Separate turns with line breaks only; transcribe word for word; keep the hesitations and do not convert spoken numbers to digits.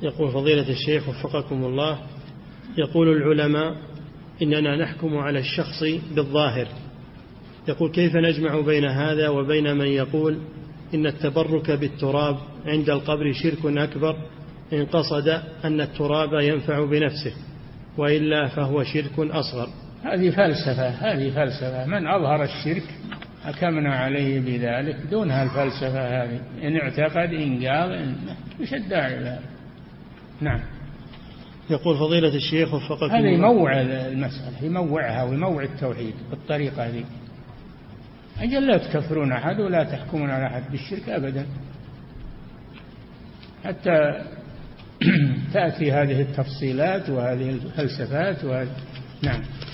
يقول فضيلة الشيخ وفقكم الله، يقول العلماء إننا نحكم على الشخص بالظاهر، يقول كيف نجمع بين هذا وبين من يقول إن التبرك بالتراب عند القبر شرك أكبر إن قصد أن التراب ينفع بنفسه، وإلا فهو شرك أصغر؟
هذه فلسفة هذه فلسفة من أظهر الشرك حكمنا عليه بذلك دونها الفلسفة هذه. إن اعتقد إن قال إن مش الداعي لها. نعم.
يقول فضيلة الشيخ وفقكم الله،
هذا يموع المسألة، يموعها ويموع التوحيد بالطريقة هذه. أجل لا تكفرون أحد ولا تحكمون على أحد بالشرك أبدا حتى تأتي هذه التفصيلات وهذه الفلسفات وهذه. نعم.